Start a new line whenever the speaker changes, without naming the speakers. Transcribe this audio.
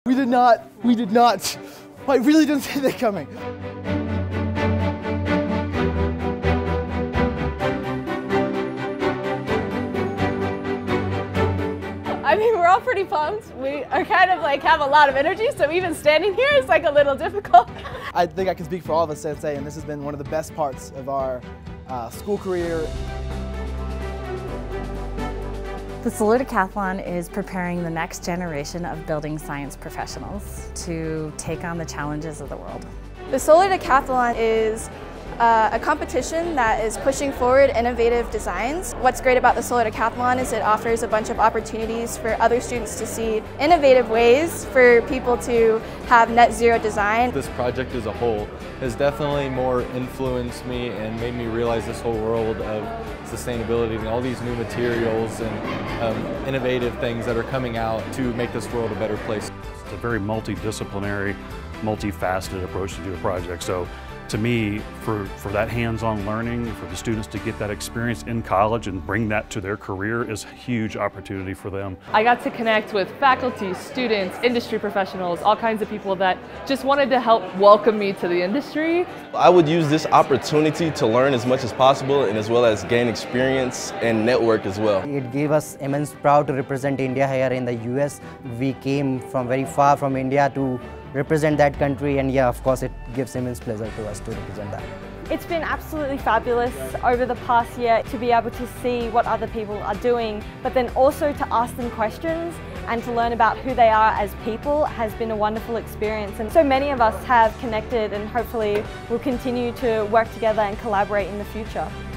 We did not. I really didn't see that coming.
I mean, we're all pretty pumped. We are kind of like have a lot of energy, so even standing here is like a little difficult.
I think I can speak for all of us and say, and this has been one of the best parts of our school career.
The Solar Decathlon is preparing the next generation of building science professionals to take on the challenges of the world.
The Solar Decathlon is a competition that is pushing forward innovative designs. What's great about the Solar Decathlon is it offers a bunch of opportunities for other students to see innovative ways for people to have net zero design.
This project as a whole has definitely more influenced me and made me realize this whole world of sustainability and all these new materials and innovative things that are coming out to make this world a better place.
It's a very multidisciplinary, multifaceted approach to do a project. So to me, for that hands-on learning, for the students to get that experience in college and bring that to their career is a huge opportunity for them.
I got to connect with faculty, students, industry professionals, all kinds of people that just wanted to help welcome me to the industry.
I would use this opportunity to learn as much as possible and as well as gain experience and network as well.
It gave us immense proud to represent India here in the US. We came from very far from India to represent that country, and yeah, of course it gives immense pleasure to us to represent that.
It's been absolutely fabulous over the past year to be able to see what other people are doing, but then also to ask them questions and to learn about who they are as people has been a wonderful experience. And so many of us have connected and hopefully will continue to work together and collaborate in the future.